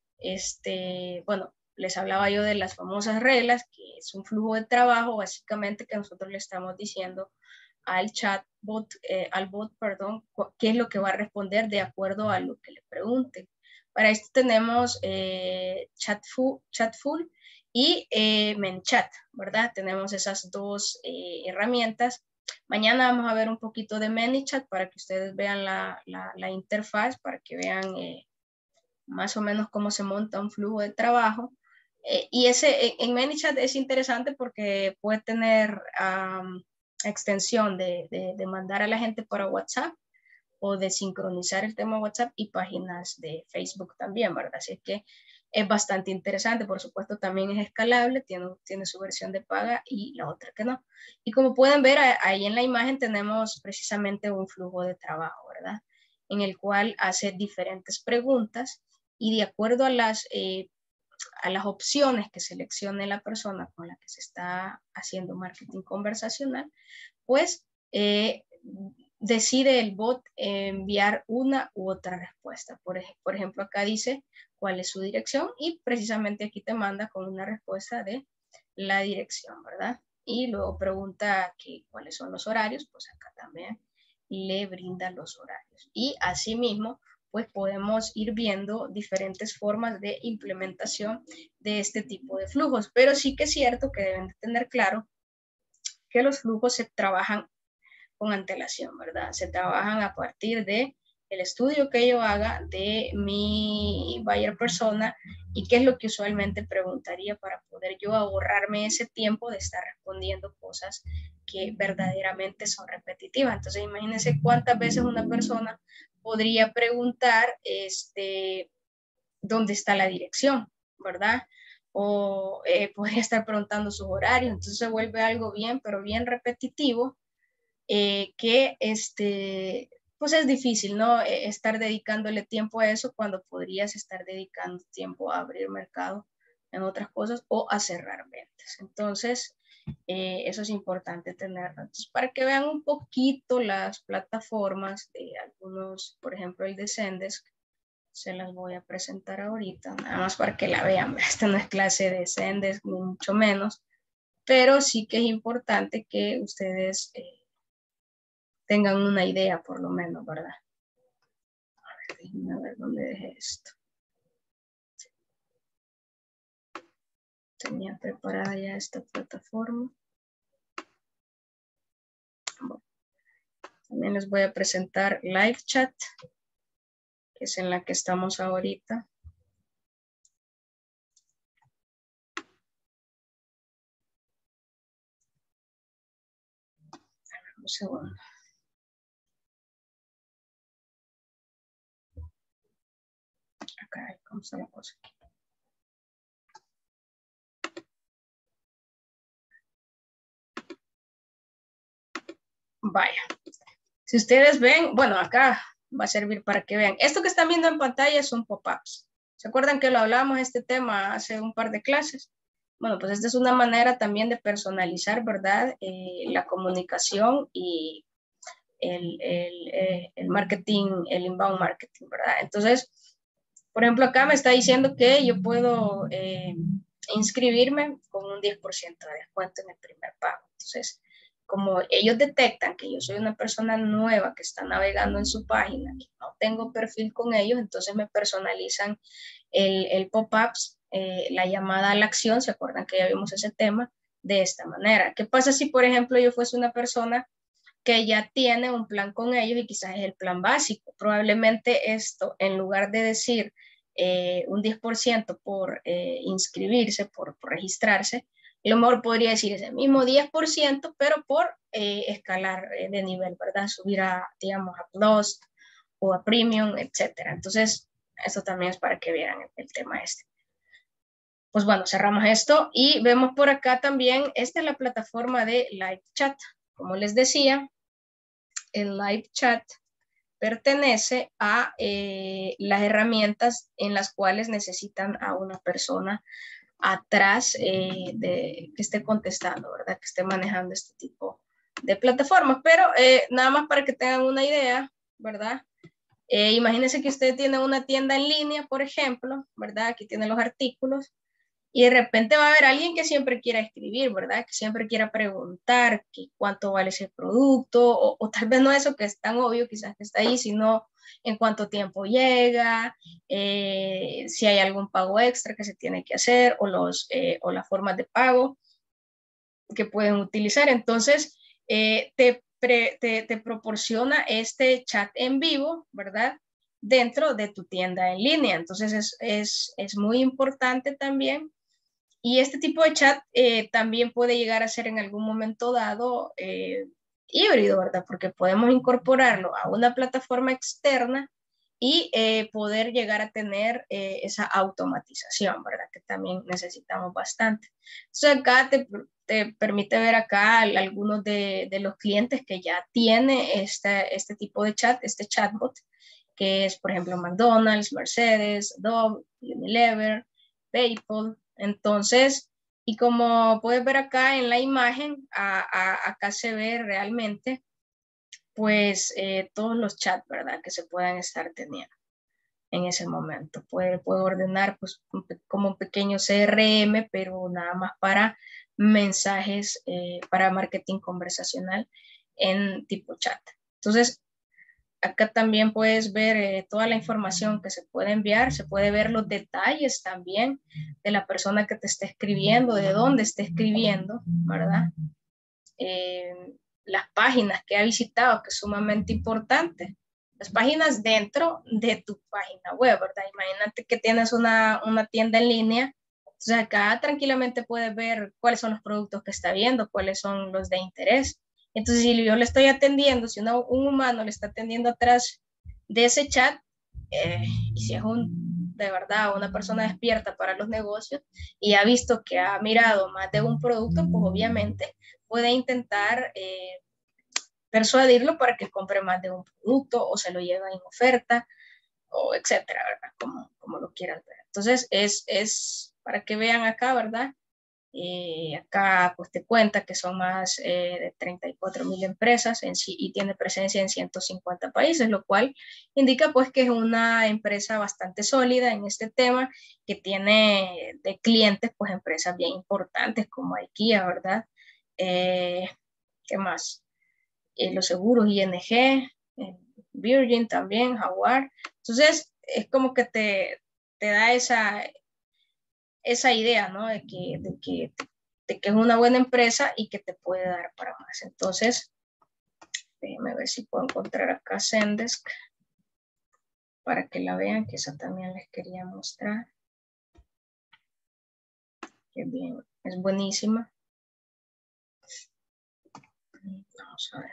Este, bueno, les hablaba yo de las famosas reglas, que es un flujo de trabajo, básicamente, que nosotros le estamos diciendo al chatbot, eh, al bot, perdón, qué es lo que va a responder de acuerdo a lo que le pregunten. Para esto tenemos eh, Chatful, Chatful y eh, MenChat, ¿verdad? Tenemos esas dos eh, herramientas. Mañana vamos a ver un poquito de ManyChat para que ustedes vean la, la, la interfaz, para que vean eh, más o menos cómo se monta un flujo de trabajo. Eh, y ese en ManyChat es interesante porque puede tener um, extensión de, de, de mandar a la gente para WhatsApp o de sincronizar el tema WhatsApp y páginas de Facebook también, ¿verdad? Así que es bastante interesante. Por supuesto, también es escalable, tiene, tiene su versión de paga y la otra que no. Y como pueden ver, ahí en la imagen tenemos precisamente un flujo de trabajo, ¿verdad? En el cual hace diferentes preguntas y de acuerdo a las, eh, a las opciones que seleccione la persona con la que se está haciendo marketing conversacional, pues eh, decide el bot enviar una u otra respuesta. Por, ej por ejemplo, acá dice cuál es su dirección y precisamente aquí te manda con una respuesta de la dirección, ¿verdad? Y luego pregunta que, cuáles son los horarios, pues acá también le brinda los horarios. Y asimismo, pues podemos ir viendo diferentes formas de implementación de este tipo de flujos. Pero sí que es cierto que deben de tener claro que los flujos se trabajan con antelación, ¿verdad? Se trabajan a partir de el estudio que yo haga de mi buyer persona y qué es lo que usualmente preguntaría para poder yo ahorrarme ese tiempo de estar respondiendo cosas que verdaderamente son repetitivas. Entonces, imagínense cuántas veces una persona podría preguntar este, dónde está la dirección, ¿verdad? O eh, podría estar preguntando sus horarios. Entonces se vuelve algo bien, pero bien repetitivo, eh, que este, pues es difícil, ¿no? Estar dedicándole tiempo a eso cuando podrías estar dedicando tiempo a abrir mercado en otras cosas o a cerrar ventas. Entonces, eh, eso es importante tenerlo. Entonces, para que vean un poquito las plataformas de algunos, por ejemplo, el de Zendesk, se las voy a presentar ahorita, nada más para que la vean. Esta no es clase de Zendesk, ni mucho menos, pero sí que es importante que ustedes eh, tengan una idea, por lo menos, ¿verdad? A ver, déjenme ver dónde dejé esto. Tenía preparada ya esta plataforma. Bueno, también les voy a presentar LiveChat, que es en la que estamos ahorita. Un segundo. Acá, ¿cómo está la cosa aquí? Vaya. Si ustedes ven, bueno, acá va a servir para que vean. Esto que están viendo en pantalla son pop-ups. ¿Se acuerdan que lo hablamos este tema hace un par de clases? Bueno, pues esta es una manera también de personalizar, ¿verdad? Eh, la comunicación y el, el, eh, el marketing, el inbound marketing, ¿verdad? Entonces, por ejemplo, acá me está diciendo que yo puedo eh, inscribirme con un diez por ciento de descuento en el primer pago. Entonces, como ellos detectan que yo soy una persona nueva que está navegando en su página, que no tengo perfil con ellos, entonces me personalizan el, el pop-ups, eh, la llamada a la acción, ¿se acuerdan que ya vimos ese tema? De esta manera. ¿Qué pasa si, por ejemplo, yo fuese una persona que ya tiene un plan con ellos y quizás es el plan básico? Probablemente esto, en lugar de decir eh, un diez por ciento por eh, inscribirse, por, por registrarse, a lo mejor podría decir ese mismo diez por ciento, pero por eh, escalar eh, de nivel, ¿verdad? Subir a, digamos, a Plus o a Premium, etcétera. Entonces, eso también es para que vieran el, el tema este. Pues bueno, cerramos esto y vemos por acá también, esta es la plataforma de Live Chat. Como les decía, el Live Chat pertenece a eh, las herramientas en las cuales necesitan a una persona atrás eh, de, que esté contestando, ¿verdad? Que esté manejando este tipo de plataformas. Pero eh, nada más para que tengan una idea, ¿verdad? Eh, imagínense que usted tiene una tienda en línea, por ejemplo, ¿verdad? Aquí tiene los artículos. Y de repente va a haber alguien que siempre quiera escribir, ¿verdad? Que siempre quiera preguntar que cuánto vale ese producto, o, o tal vez no eso que es tan obvio, quizás que está ahí, sino en cuánto tiempo llega, eh, si hay algún pago extra que se tiene que hacer, o, los, eh, o las formas de pago que pueden utilizar. Entonces, eh, te, pre, te, te proporciona este chat en vivo, ¿verdad? Dentro de tu tienda en línea. Entonces, es, es, es muy importante también. Y este tipo de chat eh, también puede llegar a ser en algún momento dado eh, híbrido, ¿verdad? Porque podemos incorporarlo a una plataforma externa y eh, poder llegar a tener eh, esa automatización, ¿verdad? Que también necesitamos bastante. Entonces acá te, te permite ver acá algunos de, de los clientes que ya tiene este, este tipo de chat, este chatbot, que es, por ejemplo, McDonald's, Mercedes, Adobe, Unilever, PayPal. Entonces, y como puedes ver acá en la imagen, a, a, acá se ve realmente, pues, eh, todos los chats, ¿verdad? Que se puedan estar teniendo en ese momento. Puede, puedo ordenar, pues, un, como un pequeño C R M, pero nada más para mensajes, eh, para marketing conversacional en tipo chat. Entonces, acá también puedes ver eh, toda la información que se puede enviar, se puede ver los detalles también de la persona que te está escribiendo, de dónde está escribiendo, ¿verdad? Eh, las páginas que ha visitado, que es sumamente importante. Las páginas dentro de tu página web, ¿verdad? Imagínate que tienes una, una tienda en línea, entonces acá tranquilamente puedes ver cuáles son los productos que está viendo, cuáles son los de interés. Entonces, si yo le estoy atendiendo, si uno, un humano le está atendiendo atrás de ese chat, eh, y si es un, de verdad, una persona despierta para los negocios y ha visto que ha mirado más de un producto, pues obviamente puede intentar eh, persuadirlo para que compre más de un producto o se lo lleve en oferta o etcétera, ¿verdad? Como, como lo quieran ver. Entonces, es, es para que vean acá, ¿verdad? Eh, acá pues te cuenta que son más eh, de treinta y cuatro mil empresas en sí, y tiene presencia en ciento cincuenta países, lo cual indica pues que es una empresa bastante sólida en este tema, que tiene de clientes pues empresas bien importantes como IKEA, ¿verdad? Eh, ¿Qué más? Eh, los seguros I N G, eh, Virgin también, Jaguar. Entonces es como que te, te da esa, esa idea, ¿no? De que, de, que, de que es una buena empresa y que te puede dar para más. Entonces, déjenme ver si puedo encontrar acá Zendesk para que la vean, que esa también les quería mostrar. Que bien, es buenísima. Vamos a ver.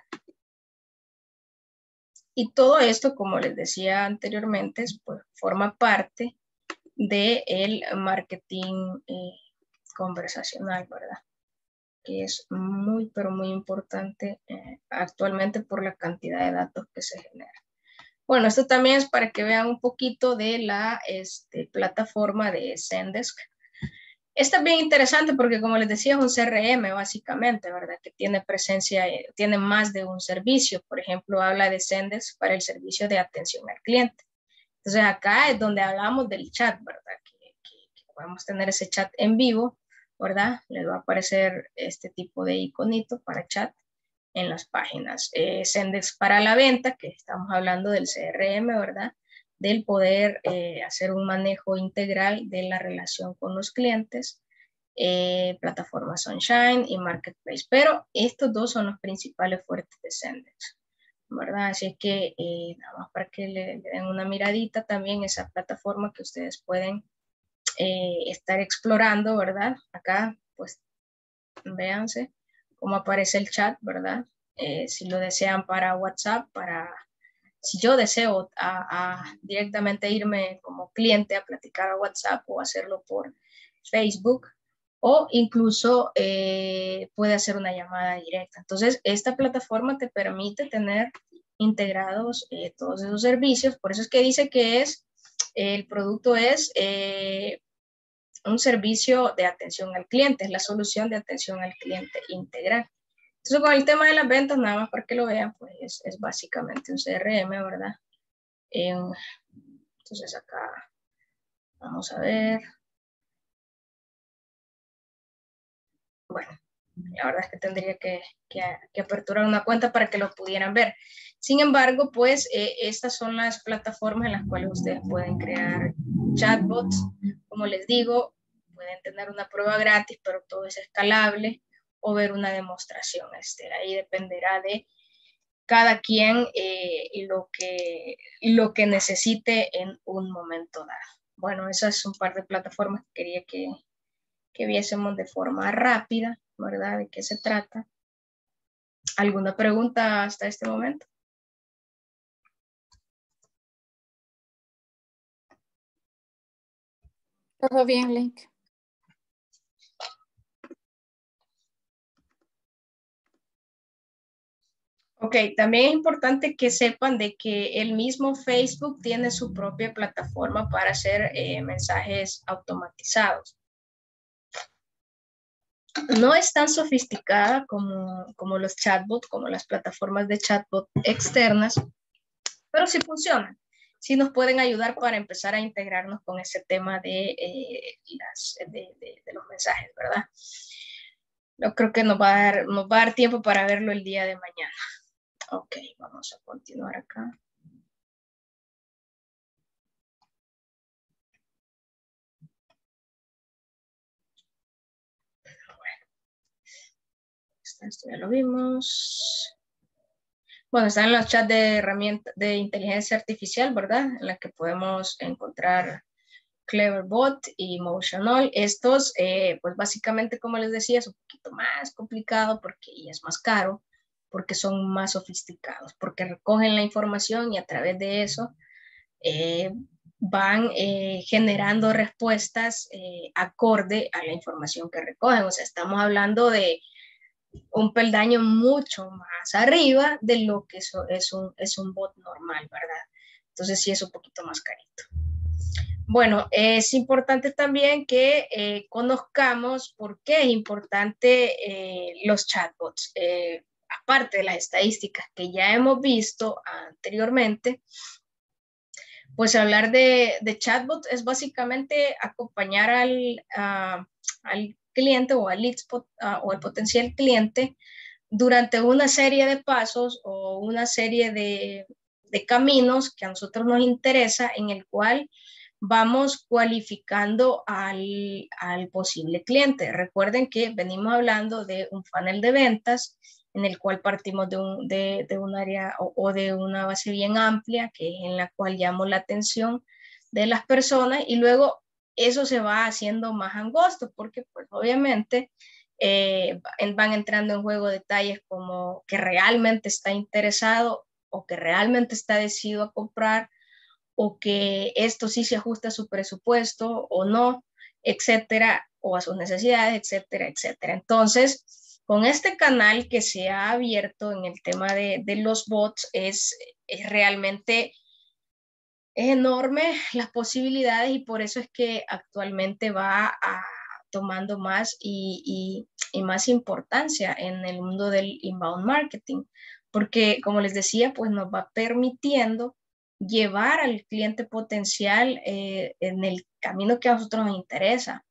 Y todo esto, como les decía anteriormente, pues, forma parte del marketing eh, conversacional, ¿verdad? Que es muy, pero muy importante eh, actualmente por la cantidad de datos que se generan. Bueno, esto también es para que vean un poquito de la este, plataforma de Zendesk. Esta es bien interesante porque, como les decía, es un C R M básicamente, ¿verdad? Que tiene presencia, eh, tiene más de un servicio. Por ejemplo, habla de Zendesk para el servicio de atención al cliente. Entonces, acá es donde hablamos del chat, ¿verdad? Que, que, que podemos tener ese chat en vivo, ¿verdad? Les va a aparecer este tipo de iconito para chat en las páginas. Eh, Zendesk para la venta, que estamos hablando del C R M, ¿verdad? Del poder eh, hacer un manejo integral de la relación con los clientes, eh, plataforma Sunshine y Marketplace. Pero estos dos son los principales fuertes de Zendesk, ¿verdad? Así que eh, nada más para que le, le den una miradita también esa plataforma que ustedes pueden eh, estar explorando, ¿verdad? Acá, pues, véanse cómo aparece el chat, ¿verdad? Eh, si lo desean para WhatsApp, para si yo deseo a, a directamente irme como cliente a platicar a WhatsApp o hacerlo por Facebook, o incluso eh, puede hacer una llamada directa. Entonces, esta plataforma te permite tener integrados eh, todos esos servicios. Por eso es que dice que es, el producto es eh, un servicio de atención al cliente, es la solución de atención al cliente integral. Entonces, con el tema de las ventas, nada más para que lo vean, pues es, es básicamente un C R M, ¿verdad? Eh, entonces, acá vamos a ver. Bueno, la verdad es que tendría que, que, que aperturar una cuenta para que lo pudieran ver. Sin embargo, pues eh, estas son las plataformas en las cuales ustedes pueden crear chatbots. Como les digo, pueden tener una prueba gratis, pero todo es escalable, o ver una demostración. Este, ahí dependerá de cada quien eh, lo, que, lo que necesite en un momento dado. Bueno, esas son un par de plataformas que quería que, que viésemos de forma rápida, ¿verdad? ¿De qué se trata? ¿Alguna pregunta hasta este momento? Todo bien, Link. Ok, también es importante que sepan de que el mismo Facebook tiene su propia plataforma para hacer eh, mensajes automatizados. No es tan sofisticada como, como los chatbots, como las plataformas de chatbot externas, pero sí funcionan. Sí nos pueden ayudar para empezar a integrarnos con ese tema de, eh, las, de, de, de los mensajes, ¿verdad? Yo creo que nos va, a dar, nos va a dar tiempo para verlo el día de mañana. Ok, vamos a continuar acá. Bueno, esto ya lo vimos. Bueno, están los chats de herramientas de inteligencia artificial, ¿verdad? En la que podemos encontrar Cleverbot y Motionall. Estos, eh, pues básicamente, como les decía, es un poquito más complicado porque y es más caro, porque son más sofisticados, porque recogen la información y a través de eso eh, van eh, generando respuestas eh, acorde a la información que recogen. O sea, estamos hablando de un peldaño mucho más arriba de lo que eso es un, es un bot normal, ¿verdad? Entonces sí es un poquito más carito. Bueno, es importante también que eh, conozcamos por qué es importante eh, los chatbots. Eh, aparte de las estadísticas que ya hemos visto anteriormente, pues hablar de, de chatbots es básicamente acompañar al, uh, al cliente o al, lead, uh, o al potencial cliente durante una serie de pasos o una serie de, de caminos que a nosotros nos interesa, en el cual vamos cualificando al, al posible cliente. Recuerden que venimos hablando de un funnel de ventas en el cual partimos de un, de, de un área o, o de una base bien amplia, que es en la cual llamo la atención de las personas, y luego eso se va haciendo más angosto, porque pues obviamente eh, van entrando en juego detalles como que realmente está interesado o que realmente está decidido a comprar, o que esto sí se ajusta a su presupuesto o no, etcétera, o a sus necesidades, etcétera, etcétera. Entonces, con este canal que se ha abierto en el tema de, de los bots, es, es realmente es enorme las posibilidades, y por eso es que actualmente va a, tomando más y, y, y más importancia en el mundo del inbound marketing, porque como les decía, pues nos va permitiendo llevar al cliente potencial eh, en el camino que a nosotros nos interesa,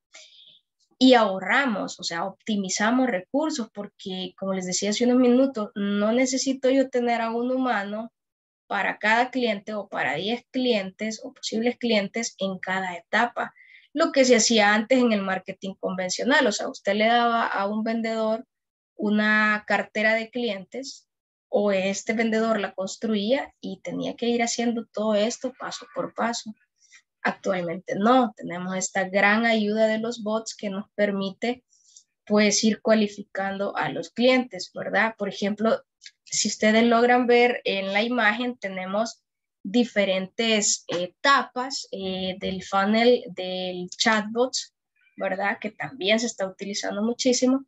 y ahorramos, o sea, optimizamos recursos, porque como les decía hace unos minutos, no necesito yo tener a un humano para cada cliente o para diez clientes o posibles clientes en cada etapa, lo que se hacía antes en el marketing convencional. O sea, usted le daba a un vendedor una cartera de clientes, o este vendedor la construía y tenía que ir haciendo todo esto paso por paso. Actualmente no, tenemos esta gran ayuda de los bots que nos permite pues ir cualificando a los clientes, ¿verdad? Por ejemplo, si ustedes logran ver en la imagen, tenemos diferentes etapas eh, del funnel del chatbot, ¿verdad? Que también se está utilizando muchísimo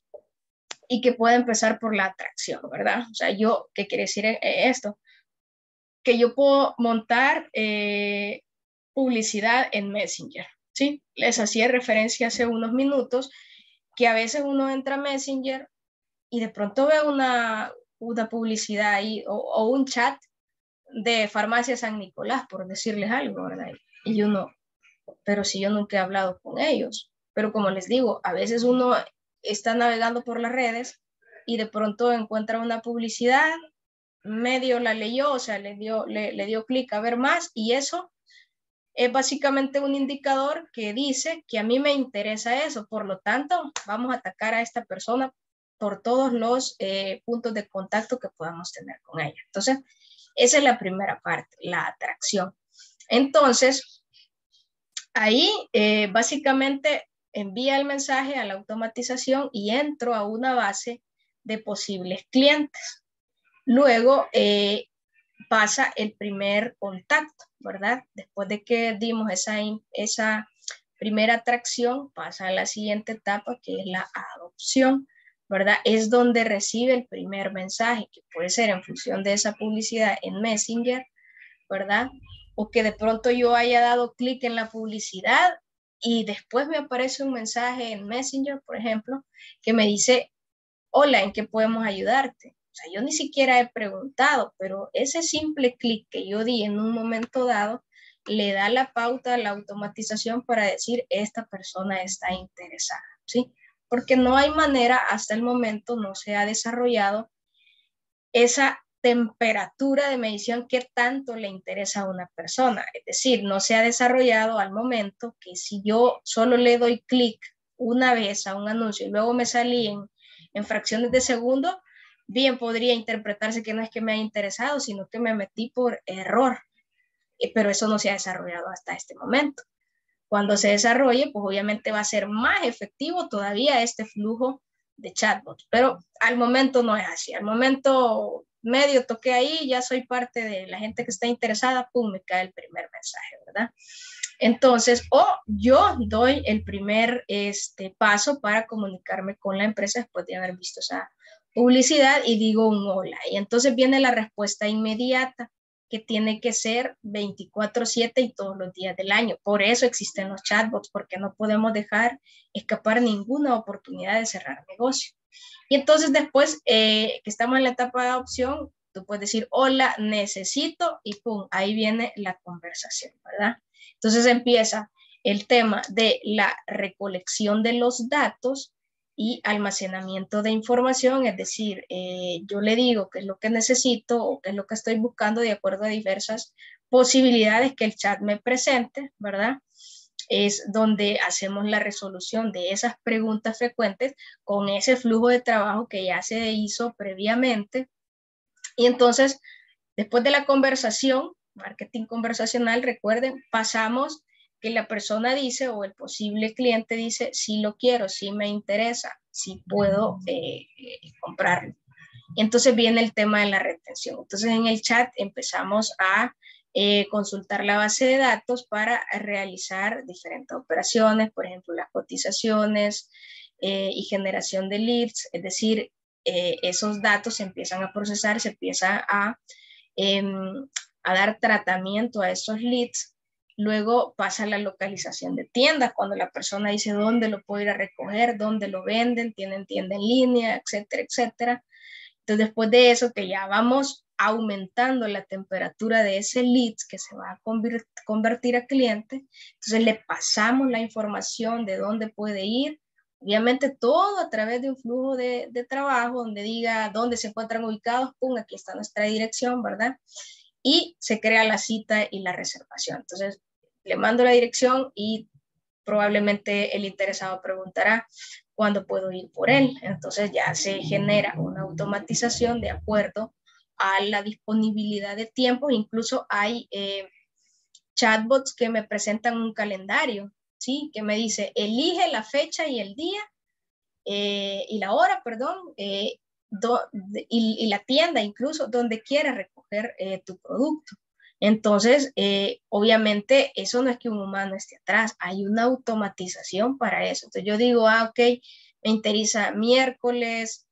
y que puede empezar por la atracción, ¿verdad? O sea, yo, ¿qué quiere decir esto? Que yo puedo montar eh, publicidad en Messenger, ¿sí? Les hacía referencia hace unos minutos que a veces uno entra a Messenger y de pronto ve una, una publicidad ahí, o, o un chat de Farmacia San Nicolás, por decirles algo, ¿verdad? Y uno, pero si yo nunca he hablado con ellos. Pero como les digo, a veces uno está navegando por las redes y de pronto encuentra una publicidad, medio la leyó, o sea, le dio, le, le dio clic a ver más, y eso es básicamente un indicador que dice que a mí me interesa eso, por lo tanto, vamos a atacar a esta persona por todos los eh, puntos de contacto que podamos tener con ella. Entonces, esa es la primera parte, la atracción. Entonces, ahí eh, básicamente envía el mensaje a la automatización y entro a una base de posibles clientes. Luego eh, pasa el primer contacto, ¿verdad? Después de que dimos esa, esa primera atracción, pasa a la siguiente etapa, que es la adopción, ¿verdad? Es donde recibe el primer mensaje, que puede ser en función de esa publicidad en Messenger, ¿verdad? O que de pronto yo haya dado clic en la publicidad y después me aparece un mensaje en Messenger, por ejemplo, que me dice, hola, ¿en qué podemos ayudarte? O sea, yo ni siquiera he preguntado, pero ese simple clic que yo di en un momento dado le da la pauta a la automatización para decir, esta persona está interesada, ¿sí? Porque no hay manera, hasta el momento no se ha desarrollado esa temperatura de medición que tanto le interesa a una persona. Es decir, no se ha desarrollado al momento que si yo solo le doy clic una vez a un anuncio y luego me salí en, en fracciones de segundo, bien podría interpretarse que no es que me haya interesado, sino que me metí por error. Pero eso no se ha desarrollado hasta este momento. Cuando se desarrolle, pues obviamente va a ser más efectivo todavía este flujo de chatbots, pero al momento no es así. Al momento medio toqué ahí, ya soy parte de la gente que está interesada, pum, me cae el primer mensaje, ¿verdad? Entonces, o yo doy el primer este, paso para comunicarme con la empresa después de haber visto esa publicidad y digo un hola. Y entonces viene la respuesta inmediata, que tiene que ser veinticuatro siete y todos los días del año. Por eso existen los chatbots, porque no podemos dejar escapar ninguna oportunidad de cerrar negocio. Y entonces después eh, que estamos en la etapa de adopción, tú puedes decir, hola, necesito, y pum, ahí viene la conversación, ¿verdad? Entonces empieza el tema de la recolección de los datos y almacenamiento de información, es decir, eh, yo le digo qué es lo que necesito o qué es lo que estoy buscando de acuerdo a diversas posibilidades que el chat me presente, ¿verdad? Es donde hacemos la resolución de esas preguntas frecuentes con ese flujo de trabajo que ya se hizo previamente. Y entonces, después de la conversación, marketing conversacional, recuerden, pasamos que la persona dice o el posible cliente dice, sí lo quiero, sí me interesa, sí puedo eh, eh, comprarlo. Entonces viene el tema de la retención. Entonces en el chat empezamos a eh, consultar la base de datos para realizar diferentes operaciones, por ejemplo, las cotizaciones eh, y generación de leads, es decir, eh, esos datos se empiezan a procesar, se empieza a, eh, a dar tratamiento a esos leads. Luego pasa la localización de tiendas, cuando la persona dice dónde lo puedo ir a recoger, dónde lo venden, tienen tienda en línea, etcétera, etcétera. Entonces, después de eso, que ya vamos aumentando la temperatura de ese lead que se va a convertir a cliente, entonces le pasamos la información de dónde puede ir, obviamente todo a través de un flujo de, de trabajo donde diga dónde se encuentran ubicados, pum, aquí está nuestra dirección, ¿verdad? Y se crea la cita y la reservación. Entonces, le mando la dirección y probablemente el interesado preguntará cuándo puedo ir por él. Entonces ya se genera una automatización de acuerdo a la disponibilidad de tiempo. Incluso hay eh, chatbots que me presentan un calendario, ¿sí? Que me dice, elige la fecha y el día eh, y la hora, perdón, eh, do, y, y la tienda incluso donde quieras recoger eh, tu producto. Entonces, eh, obviamente, eso no es que un humano esté atrás, hay una automatización para eso. Entonces, yo digo, ah, ok, me interesa miércoles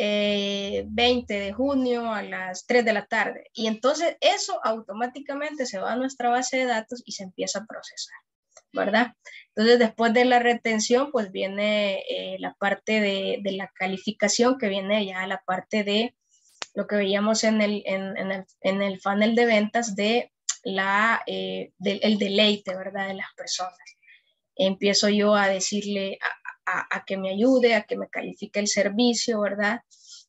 eh, veinte de junio a las tres de la tarde. Y entonces, eso automáticamente se va a nuestra base de datos y se empieza a procesar, ¿verdad? Entonces, después de la retención, pues viene eh, la parte de, de la calificación, que viene ya la parte de lo que veíamos en el, en, en el, en el funnel de ventas de la, eh, del el deleite, ¿verdad? De las personas. Empiezo yo a decirle a, a, a que me ayude, a que me califique el servicio, ¿verdad?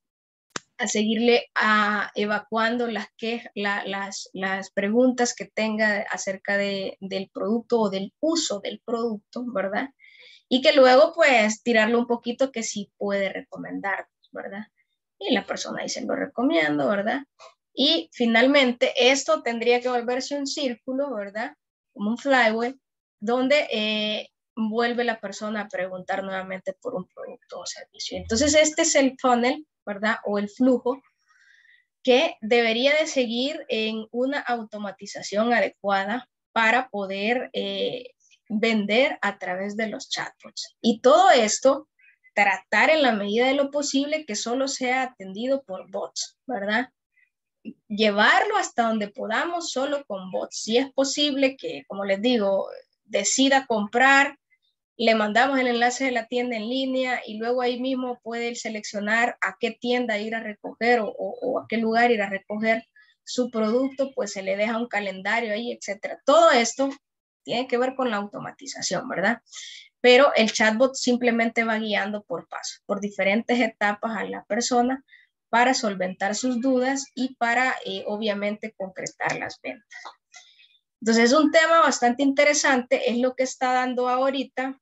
A seguirle a, evacuando las, que, la, las, las preguntas que tenga acerca de, del producto o del uso del producto, ¿verdad? Y que luego pues tirarle un poquito que sí puede recomendar, ¿verdad? Y la persona dice, lo recomiendo, ¿verdad? Y finalmente esto tendría que volverse un círculo, ¿verdad? Como un flywheel, donde eh, vuelve la persona a preguntar nuevamente por un producto o servicio. Entonces este es el funnel, ¿verdad? O el flujo que debería de seguir en una automatización adecuada para poder eh, vender a través de los chatbots. Y todo esto, tratar en la medida de lo posible que solo sea atendido por bots, ¿verdad? Llevarlo hasta donde podamos solo con bots. Si es posible que, como les digo, decida comprar, le mandamos el enlace de la tienda en línea y luego ahí mismo puede seleccionar a qué tienda ir a recoger o, o, o a qué lugar ir a recoger su producto, pues se le deja un calendario ahí, etcétera. Todo esto tiene que ver con la automatización, ¿verdad? Pero el chatbot simplemente va guiando por paso, por diferentes etapas a la persona para solventar sus dudas y para, eh, obviamente, concretar las ventas. Entonces, es un tema bastante interesante, es lo que está dando ahorita.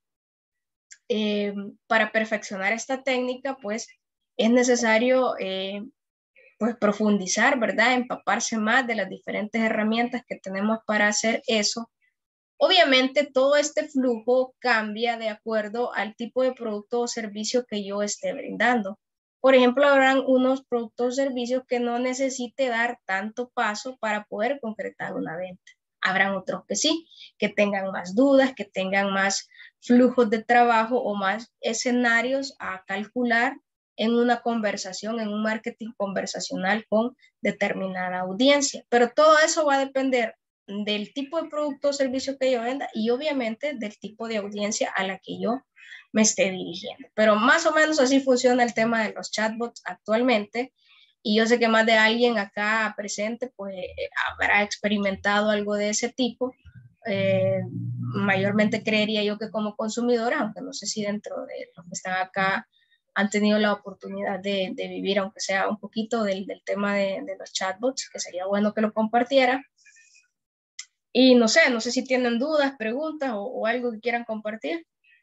Eh, para perfeccionar esta técnica, pues, es necesario eh, pues, profundizar, ¿verdad? Empaparse más de las diferentes herramientas que tenemos para hacer eso. Obviamente todo este flujo cambia de acuerdo al tipo de producto o servicio que yo esté brindando. Por ejemplo, habrán unos productos o servicios que no necesite dar tanto paso para poder concretar una venta. Habrán otros que sí, que tengan más dudas, que tengan más flujos de trabajo o más escenarios a calcular en una conversación, en un marketing conversacional con determinada audiencia. Pero todo eso va a depender del tipo de producto o servicio que yo venda y obviamente del tipo de audiencia a la que yo me esté dirigiendo. Pero más o menos así funciona el tema de los chatbots actualmente. Y yo sé que más de alguien acá presente pues habrá experimentado algo de ese tipo. Eh, mayormente creería yo que como consumidora, aunque no sé si dentro de los que están acá han tenido la oportunidad de, de vivir, aunque sea un poquito del, del tema de, de los chatbots, que sería bueno que lo compartiera. Y no sé, no sé si tienen dudas, preguntas o, o algo que quieran compartir.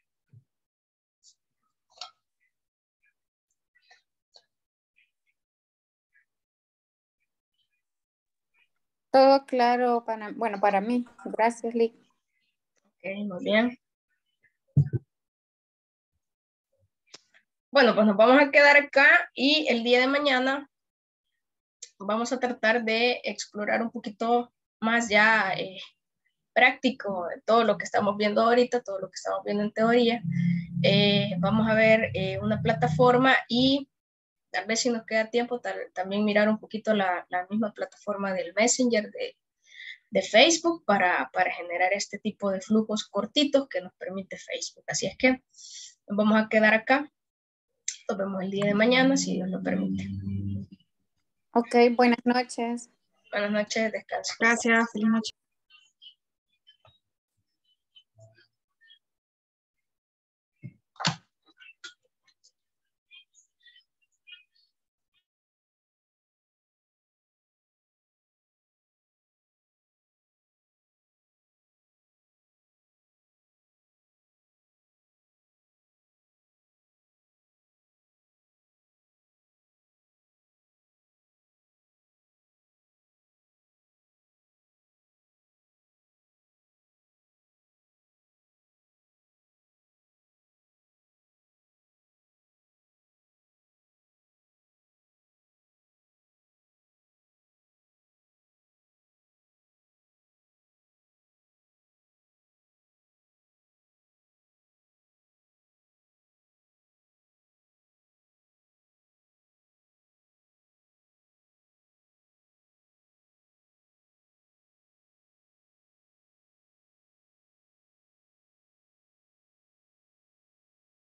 Todo claro para, bueno, para mí. Gracias, Lick. Ok, muy bien. Bueno, pues nos vamos a quedar acá y el día de mañana vamos a tratar de explorar un poquito más ya eh, práctico de todo lo que estamos viendo ahorita, todo lo que estamos viendo en teoría. Eh, vamos a ver eh, una plataforma y tal vez si nos queda tiempo tal, también mirar un poquito la, la misma plataforma del Messenger de, de Facebook para, para generar este tipo de flujos cortitos que nos permite Facebook. Así es que nos vamos a quedar acá. Nos vemos el día de mañana, si Dios lo permite. Ok, buenas noches. Buenas noches, descanso. Gracias, feliz noche.